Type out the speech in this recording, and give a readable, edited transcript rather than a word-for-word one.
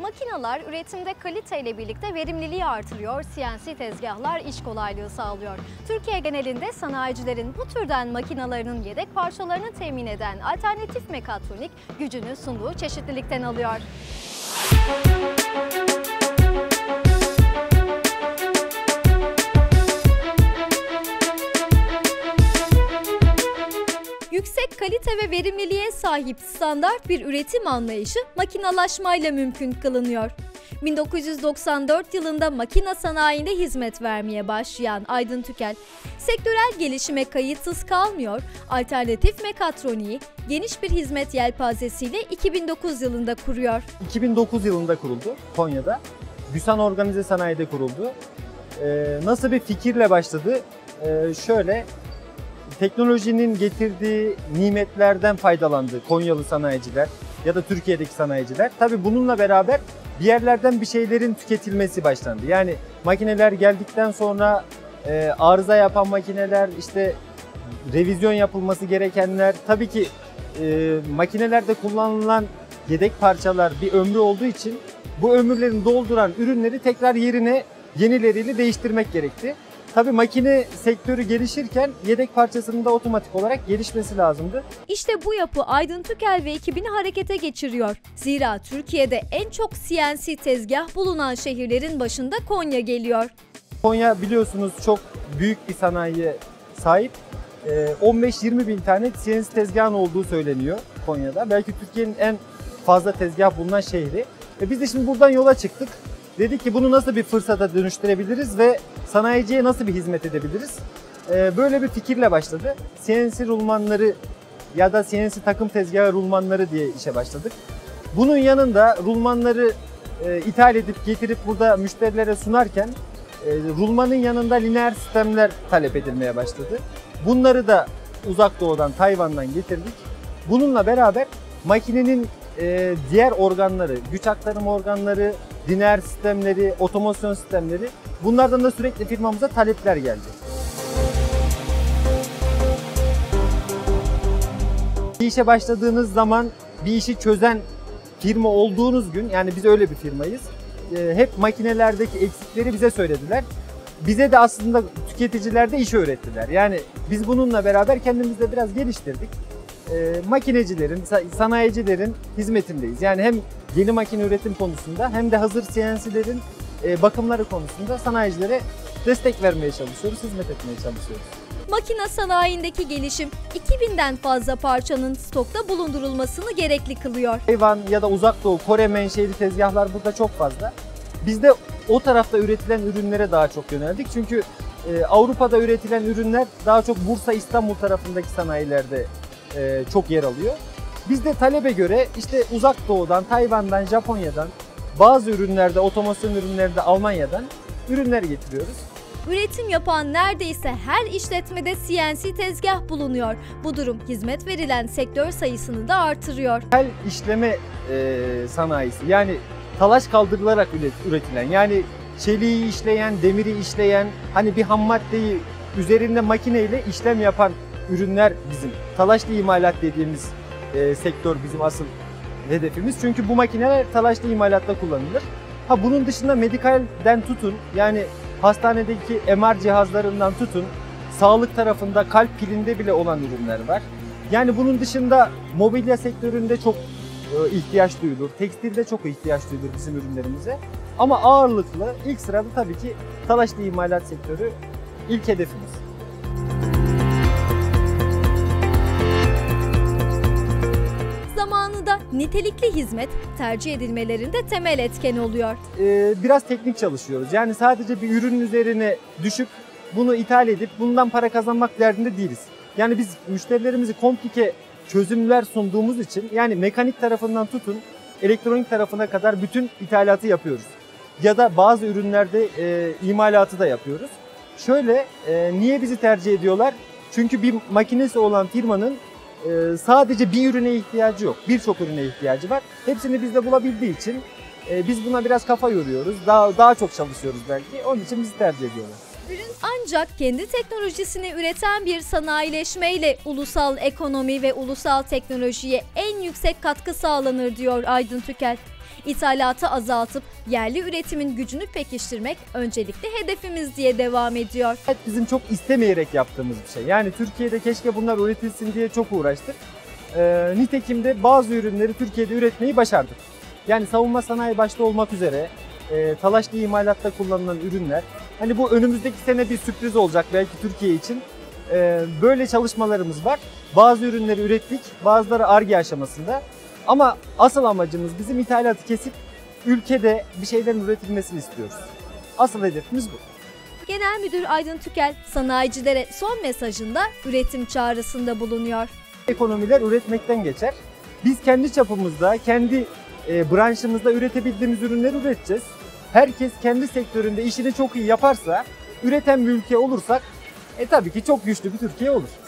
Makineler üretimde kaliteyle birlikte verimliliği artırıyor, CNC tezgahlar iş kolaylığı sağlıyor. Türkiye genelinde sanayicilerin bu türden makinalarının yedek parçalarını temin eden alternatif mekatronik gücünü sunduğu çeşitlilikten alıyor. Yüksek kalite ve verimliliğe sahip standart bir üretim anlayışı makinalaşmayla mümkün kılınıyor. 1994 yılında makina sanayinde hizmet vermeye başlayan Aydın Tükel, sektörel gelişime kayıtsız kalmıyor, alternatif mekatroniği geniş bir hizmet yelpazesiyle 2009 yılında kuruyor. 2009 yılında kuruldu Konya'da. Güsan Organize Sanayi'de kuruldu. Nasıl bir fikirle başladı? Şöyle, teknolojinin getirdiği nimetlerden faydalandı Konyalı sanayiciler ya da Türkiye'deki sanayiciler. Tabii bununla beraber bir yerlerden bir şeylerin tüketilmesi başlandı. Yani makineler geldikten sonra arıza yapan makineler, işte revizyon yapılması gerekenler, tabii ki makinelerde kullanılan yedek parçalar bir ömrü olduğu için bu ömürlerini dolduran ürünleri tekrar yerine yenileriyle değiştirmek gerekti. Tabii makine sektörü gelişirken yedek parçasının da otomatik olarak gelişmesi lazımdı. İşte bu yapı Aydın Tükel ve ekibini harekete geçiriyor. Zira Türkiye'de en çok CNC tezgah bulunan şehirlerin başında Konya geliyor. Konya biliyorsunuz çok büyük bir sanayiye sahip. 15-20 bin tane CNC tezgahın olduğu söyleniyor Konya'da. Belki Türkiye'nin en fazla tezgah bulunan şehri. Biz de şimdi buradan yola çıktık. Dedik ki bunu nasıl bir fırsata dönüştürebiliriz ve sanayiciye nasıl bir hizmet edebiliriz? Böyle bir fikirle başladı. CNC rulmanları ya da CNC takım tezgahı rulmanları diye işe başladık. Bunun yanında rulmanları ithal edip getirip burada müşterilere sunarken rulmanın yanında lineer sistemler talep edilmeye başladı. Bunları da Uzak Doğu'dan, Tayvan'dan getirdik. Bununla beraber makinenin diğer organları, güç aktarım organları, lineer sistemleri, otomasyon sistemleri, bunlardan da sürekli firmamıza talepler geldi. Bir işe başladığınız zaman bir işi çözen firma olduğunuz gün, yani biz öyle bir firmayız, hep makinelerdeki eksikleri bize söylediler. Bize de aslında tüketiciler de iş öğrettiler. Yani biz bununla beraber kendimizi de biraz geliştirdik. Makinecilerin, sanayicilerin hizmetindeyiz. Yani hem yeni makine üretim konusunda hem de hazır CNC'lerin bakımları konusunda sanayicilere destek vermeye çalışıyoruz, hizmet etmeye çalışıyoruz. Makine sanayindeki gelişim 2000'den fazla parçanın stokta bulundurulmasını gerekli kılıyor. Tayvan ya da Uzak Doğu, Kore menşeli tezgahlar burada çok fazla. Biz de o tarafta üretilen ürünlere daha çok yöneldik. Çünkü Avrupa'da üretilen ürünler daha çok Bursa, İstanbul tarafındaki sanayilerde çok yer alıyor. Biz de talebe göre işte Uzak Doğu'dan, Tayvan'dan, Japonya'dan, bazı ürünlerde, otomasyon ürünlerde Almanya'dan ürünler getiriyoruz. Üretim yapan neredeyse her işletmede CNC tezgah bulunuyor. Bu durum hizmet verilen sektör sayısını da artırıyor. Tel işleme sanayisi, yani talaş kaldırılarak üretilen, yani çeliği işleyen, demiri işleyen, hani bir ham maddeyi üzerinde makineyle işlem yapan ürünler bizim. Talaşlı imalat dediğimiz sektör bizim asıl hedefimiz. Çünkü bu makineler talaşlı imalatta kullanılır. Bunun dışında medikalden tutun, yani hastanedeki MR cihazlarından tutun, sağlık tarafında kalp pilinde bile olan ürünler var. Yani bunun dışında mobilya sektöründe çok ihtiyaç duyulur, tekstilde çok ihtiyaç duyulur bizim ürünlerimize. Ama ağırlıklı ilk sırada tabii ki talaşlı imalat sektörü ilk hedefimiz. Zamanında nitelikli hizmet tercih edilmelerinde temel etken oluyor. Biraz teknik çalışıyoruz. Yani sadece bir ürünün üzerine düşüp bunu ithal edip bundan para kazanmak derdinde değiliz. Yani biz müşterilerimizi komplike çözümler sunduğumuz için, yani mekanik tarafından tutun elektronik tarafına kadar bütün ithalatı yapıyoruz. Ya da bazı ürünlerde imalatı da yapıyoruz. Şöyle, niye bizi tercih ediyorlar? Çünkü bir makinesi olan firmanın sadece bir ürüne ihtiyacı yok. Birçok ürüne ihtiyacı var. Hepsini bizde bulabildiği için biz buna biraz kafa yoruyoruz. Daha çok çalışıyoruz belki. Onun için bizi tercih ediyorlar. Ürün ancak kendi teknolojisini üreten bir sanayileşmeyle ulusal ekonomi ve ulusal teknolojiye en yüksek katkı sağlanır diyor Aydın Tükel. İthalatı azaltıp yerli üretimin gücünü pekiştirmek öncelikli hedefimiz diye devam ediyor. Bizim çok istemeyerek yaptığımız bir şey. Yani Türkiye'de keşke bunlar üretilsin diye çok uğraştık. Nitekim de bazı ürünleri Türkiye'de üretmeyi başardık. Yani savunma sanayi başta olmak üzere talaşlı imalatta kullanılan ürünler. Hani bu önümüzdeki sene bir sürpriz olacak belki Türkiye için. Böyle çalışmalarımız var. Bazı ürünleri ürettik, bazıları Ar-Ge aşamasında. Ama asıl amacımız bizim ithalatı kesip ülkede bir şeylerin üretilmesini istiyoruz. Asıl hedefimiz bu. Genel Müdür Aydın Tükel, sanayicilere son mesajında üretim çağrısında bulunuyor. Ekonomiler üretmekten geçer. Biz kendi çapımızda, kendi branşımızda üretebildiğimiz ürünleri üreteceğiz. Herkes kendi sektöründe işini çok iyi yaparsa, üreten bir ülke olursak tabii ki çok güçlü bir Türkiye olur.